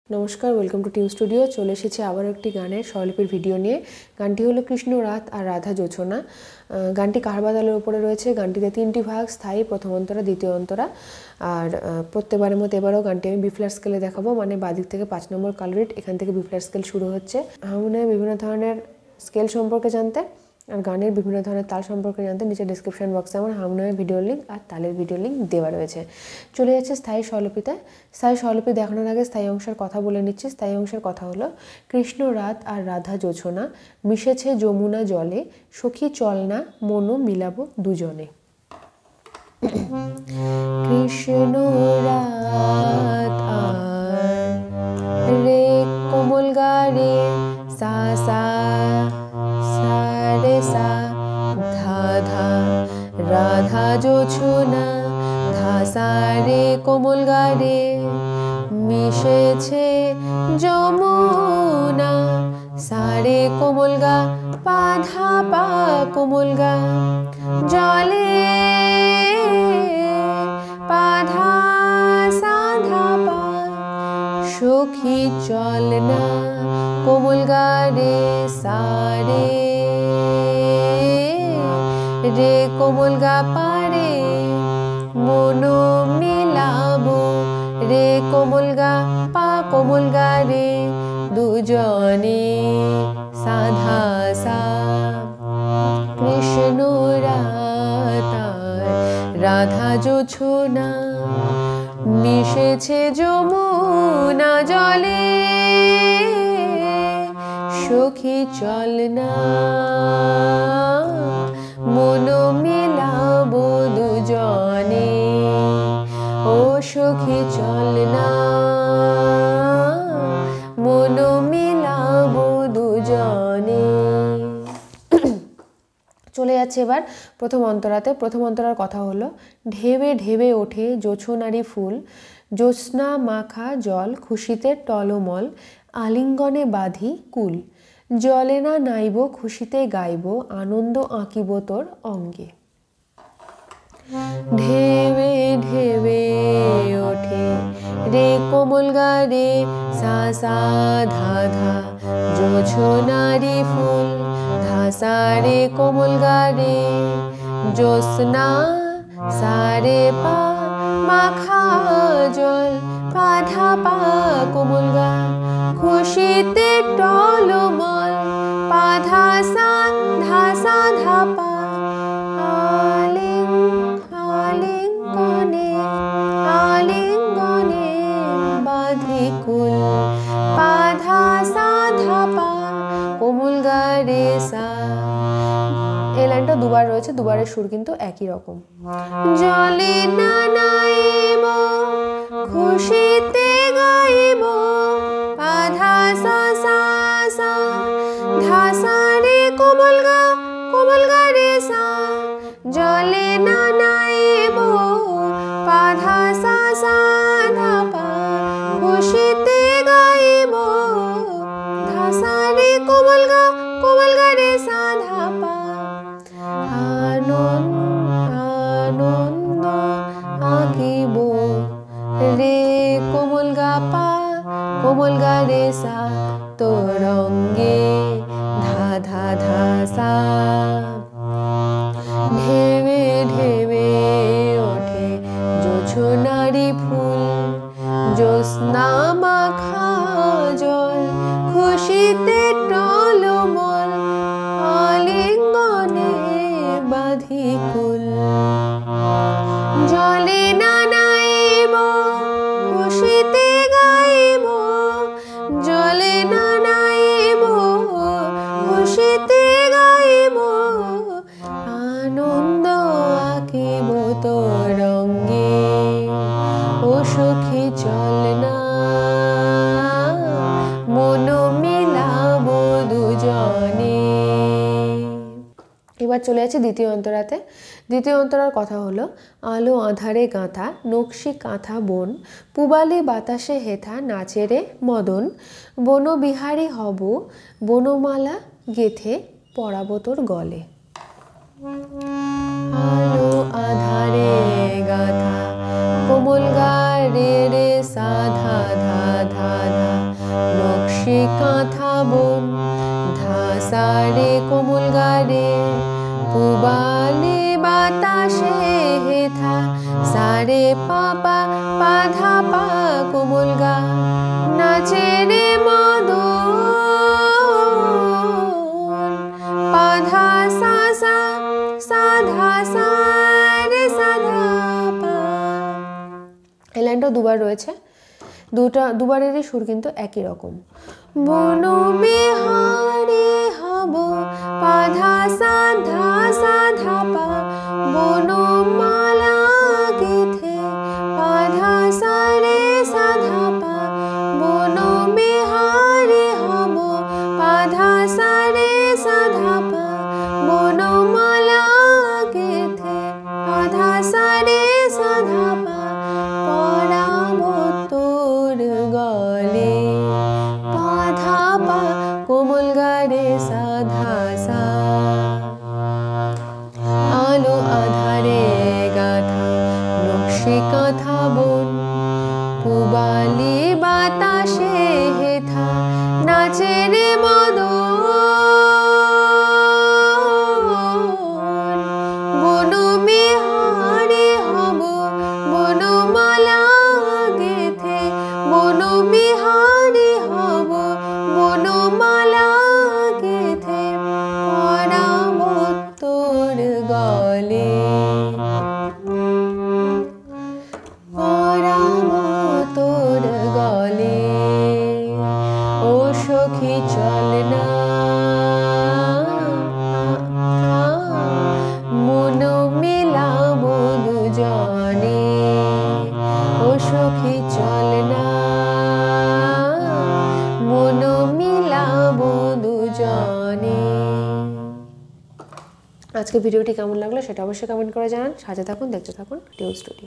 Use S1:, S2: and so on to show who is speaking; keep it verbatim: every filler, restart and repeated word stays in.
S1: नमस्कार welcome to Tim studio चले एसेছি আবার একটি গানের স্বরলিপির ভিডিও নিয়ে। গানটি হলো কৃষ্ণ রাত আর রাধা জোছনা। গানটি কারবাদালের উপরে রয়েছে। গানটিতে তিনটি ভাগ, স্থায়ী, প্রথম অন্তরা, দ্বিতীয় অন্তরা। আর প্রত্যেকবারের মতো এবারেও গানটি আমি বি ফ্ল্যাট স্কেলে দেখাবো, মানে বাদিক থেকে পাঁচ নম্বর কালরিট, এখান থেকে বি ফ্ল্যাট স্কেল শুরু হচ্ছে। হারমোনিয়ামে বিভিন্ন ধরনের স্কেল সম্পর্কে জানতে আর গানের বিভিন্ন ধরনের তাল সম্পর্কে জানতে নিচে ডেসক্রিপশন বক্সে আমার হারমোনিয়ামের ভিডিও লিঙ্ক আর তালের ভিডিও লিঙ্ক দেওয়া রয়েছে। চলে যাচ্ছে স্থায়ী স্বরলিপিতে। স্থায়ী স্বরলিপি দেখানোর আগে স্থায়ী অংশের কথা বলে নিচ্ছি। স্থায়ী অংশের কথা হলো কৃষ্ণ রাত আর রাধা জোছনা, মিশেছে যমুনা জলে, সখী চল না মনো মিলাবো দুজনে। কৃষ্ণ রাত আর রে কোমল গা রে সা সা রে সা ধা ধা রাধা জোছনা ধা সা রে কোমল গা রে, মিশেছে যমুনা সা রে কোমল গা পা ধা পা কোমল গা, জলে পা ধা সা ধা পা, সখী চল না কোমল গা রে সা রে রে কোমল গা পা রে, মনো মিলাবো রে কোমল গা পা কোমল গা রে, দুজনে সাধা সা। কৃষ্ণ রাত রাধা জোছনা, মিশেছে যমুনা জলে, সখী চল না মনো মিলাবো দুজনে, ও সখী চল না মনো মিলাবো দুজনে। চলে যাচ্ছে এবার প্রথম অন্তরাতে। প্রথম অন্তরার কথা হলো ঢেবে ঢেবে ওঠে জোছনারি ফুল, জ্যোৎস্না মাখা জল খুশিতে টলমল, আলিঙ্গনে বাঁধি কুল, জলে না নাইব খুশিতে গাইব, আনন্দ আঁকিব তোর অঙ্গে। ঢেবে ঢেবে ওঠে রে কোমল গা রে সা সা ধা ধা, জোছনারি ফুল ধা সা রে কোমল গা রে, জ্যোৎস্না সা রে পা মাখা জল পা ধা পা কোমল গা, খুশিতে টলমল পা ধা সা ধা সা ধা পা, আলিং আলিঙ্গনে আলিঙ্গনে বাঁধি কুল, পা ধা সা ধা পা কোমল গা রে সা। এই লাইনটা দুবার রয়েছে, দুবারের সুর কিন্তু একই রকম। জলে না নাইব খুশিতে গাইব, পা ধা সা সা সা ধা সা রে কোমল গা কোমল গা রে সা, জলে না নাইব পা ধা সা সা ধা পা, খুশিতে গাইব ধা সা রে কোমল গা কোমল গা রে সা ধা পা, আনন্দ আনন্দ আঁকিব রে কোমল গা পা কোমল গা রে সা, তোর অঙ্গে ধা ধা ধা সা। ঢেবে ঢেবে ওঠে জোছনারি ফুল, জ্যোৎস্না মাখা জল খুশিতে টলমল, আলিঙ্গনে বাঁধি কুল, জলে না নাইব খুশিতে গাইব, জলে না নাইব খুশিতে গাইব, আনন্দ আঁকিব তোর অঙ্গে, ও সখী চল না মনো মিলাবো দুজনে। এবার চলে যাচ্ছে দ্বিতীয় অন্তরাতে। দ্বিতীয় অন্তরার কথা হলো আলো আঁধারে গাঁথা নকশি কাঁথা বন, পুবালি বাতাসে হেথা নাচে রে মদন, বনবিহারী হব বনমালা গেথে পরাবো তোর গলে। আলো আঁধারে গাঁথা কোমল গা রে রে সা ধা ধা ধা ধা, কোমল গানে পুবালি বাতাসে হেথা সারে পাপা পাধা পা কোমল গা নাচে রে মদন পাধা সা সা সাধা সা রে সাধা পা। এই লাইনটাও দুবার রয়েছে, দুটা দুবারেরই সুর কিন্তু একই রকম। বন বিহারে হব পাধা সাধা সাধা পা বন মালা গেথে পাধা সারে সাধা পা বন বিহারে হব পাধা সারে সাধা পা বন মালা গেথে পাধা সারে সাধা পা পরাবো তোর গলে পাধা পা কোমল গারে সাধা সা। আলো আধারে গাথা নকশি কাঁথা বন পুবালি বাতাসে হেথা নাচে রে মদন বন বিহারে হব বন মালা গেথে বন বিহারে হব বন মালা গেথে পরাবো তোর গলে পরাবো তোর গলে। ও সখী চল না মন মিলাবো দুজনে ও সখী চল না মন মিলাবো দুজনে। আজকে ভিডিওটি কেমন লাগলো সেটা অবশ্যই কমেন্ট করে জানান। সাথে থাকুন, দেখতে থাকুন টিউব স্টুডিও।